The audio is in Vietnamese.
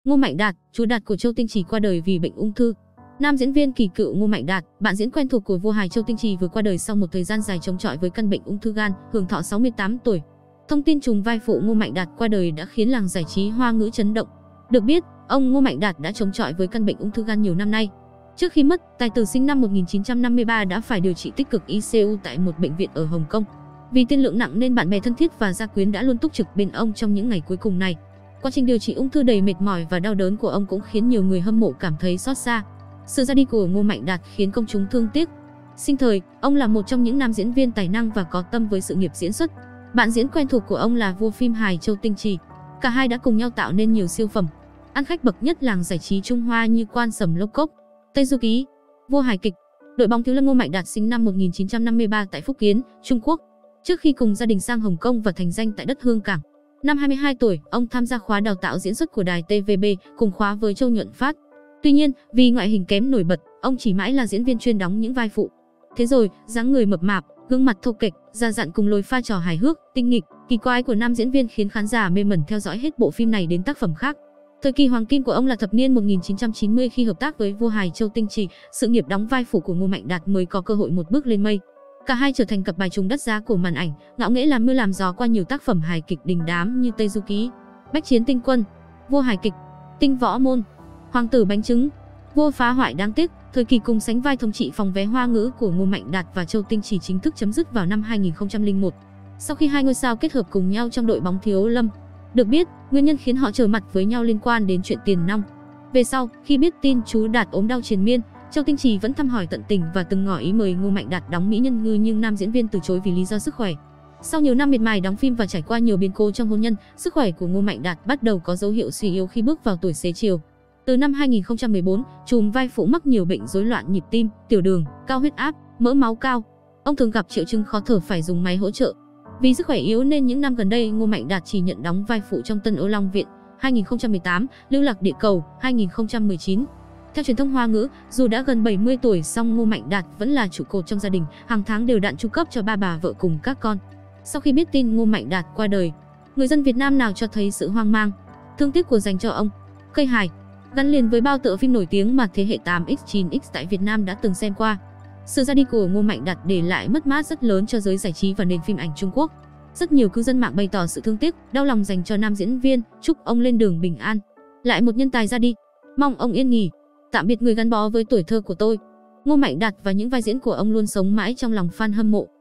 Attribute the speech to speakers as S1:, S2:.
S1: Ngô Mạnh Đạt, chú Đạt của Châu Tinh Trì qua đời vì bệnh ung thư. Nam diễn viên kỳ cựu Ngô Mạnh Đạt, bạn diễn quen thuộc của vua hài Châu Tinh Trì vừa qua đời sau một thời gian dài chống chọi với căn bệnh ung thư gan, hưởng thọ 68 tuổi. Thông tin trùng vai phụ Ngô Mạnh Đạt qua đời đã khiến làng giải trí Hoa ngữ chấn động. Được biết, ông Ngô Mạnh Đạt đã chống chọi với căn bệnh ung thư gan nhiều năm nay. Trước khi mất, tài tử sinh năm 1953 đã phải điều trị tích cực ICU tại một bệnh viện ở Hồng Kông. Vì tiên lượng nặng nên bạn bè thân thiết và gia quyến đã luôn túc trực bên ông trong những ngày cuối cùng này. Quá trình điều trị ung thư đầy mệt mỏi và đau đớn của ông cũng khiến nhiều người hâm mộ cảm thấy xót xa. Sự ra đi của Ngô Mạnh Đạt khiến công chúng thương tiếc. Sinh thời, ông là một trong những nam diễn viên tài năng và có tâm với sự nghiệp diễn xuất. Bạn diễn quen thuộc của ông là vua phim hài Châu Tinh Trì. Cả hai đã cùng nhau tạo nên nhiều siêu phẩm, ăn khách bậc nhất làng giải trí Trung Hoa như Quan Sầm Lốc Cốc, Tây Du Ký, Vua hài kịch. Đội bóng thiếu lâm Ngô Mạnh Đạt sinh năm 1953 tại Phúc Kiến, Trung Quốc. Trước khi cùng gia đình sang Hồng Kông và thành danh tại đất Hương Cảng. Năm 22 tuổi, ông tham gia khóa đào tạo diễn xuất của đài TVB, cùng khóa với Châu Nhuận Phát. Tuy nhiên, vì ngoại hình kém nổi bật, ông chỉ mãi là diễn viên chuyên đóng những vai phụ. Thế rồi, dáng người mập mạp, gương mặt thô kệch, da dặn cùng lối pha trò hài hước, tinh nghịch, kỳ quái của nam diễn viên khiến khán giả mê mẩn theo dõi hết bộ phim này đến tác phẩm khác. Thời kỳ hoàng kim của ông là thập niên 1990 khi hợp tác với vua hài Châu Tinh Trì, sự nghiệp đóng vai phụ của Ngô Mạnh Đạt mới có cơ hội một bước lên mây. Cả hai trở thành cặp bài trùng đắt giá của màn ảnh, ngạo nghễ làm mưa làm gió qua nhiều tác phẩm hài kịch đình đám như Tây Du Ký, Bách Chiến Tinh Quân, Vua hài kịch, Tinh Võ Môn, Hoàng tử bánh trứng, Vua phá hoại đáng tiếc. Thời kỳ cùng sánh vai thống trị phòng vé Hoa ngữ của Ngô Mạnh Đạt và Châu Tinh Trì chính thức chấm dứt vào năm 2001. Sau khi hai ngôi sao kết hợp cùng nhau trong đội bóng thiếu lâm. Được biết, nguyên nhân khiến họ trở mặt với nhau liên quan đến chuyện tiền nong. Về sau, khi biết tin chú Đạt ốm đau triền miên, Châu Tinh Trì vẫn thăm hỏi tận tình và từng ngỏ ý mời Ngô Mạnh Đạt đóng mỹ nhân ngư, nhưng nam diễn viên từ chối vì lý do sức khỏe. Sau nhiều năm miệt mài đóng phim và trải qua nhiều biến cố trong hôn nhân, sức khỏe của Ngô Mạnh Đạt bắt đầu có dấu hiệu suy yếu khi bước vào tuổi xế chiều. Từ năm 2014, trùm vai phụ mắc nhiều bệnh rối loạn nhịp tim, tiểu đường, cao huyết áp, mỡ máu cao. Ông thường gặp triệu chứng khó thở phải dùng máy hỗ trợ. Vì sức khỏe yếu nên những năm gần đây Ngô Mạnh Đạt chỉ nhận đóng vai phụ trong Tân Âu Long Viện 2018, Lưu Lạc Địa Cầu 2019. Theo truyền thông Hoa ngữ, dù đã gần 70 tuổi song Ngô Mạnh Đạt vẫn là trụ cột trong gia đình, hàng tháng đều đặn chu cấp cho ba bà vợ cùng các con. Sau khi biết tin Ngô Mạnh Đạt qua đời, người dân Việt Nam nào cho thấy sự hoang mang, thương tiếc của dành cho ông. Cây hài gắn liền với bao tựa phim nổi tiếng mà thế hệ 8X, 9X tại Việt Nam đã từng xem qua. Sự ra đi của Ngô Mạnh Đạt để lại mất mát rất lớn cho giới giải trí và nền phim ảnh Trung Quốc. Rất nhiều cư dân mạng bày tỏ sự thương tiếc, đau lòng dành cho nam diễn viên, chúc ông lên đường bình an. Lại một nhân tài ra đi, mong ông yên nghỉ. Tạm biệt người gắn bó với tuổi thơ của tôi. Ngô Mạnh Đạt và những vai diễn của ông luôn sống mãi trong lòng fan hâm mộ.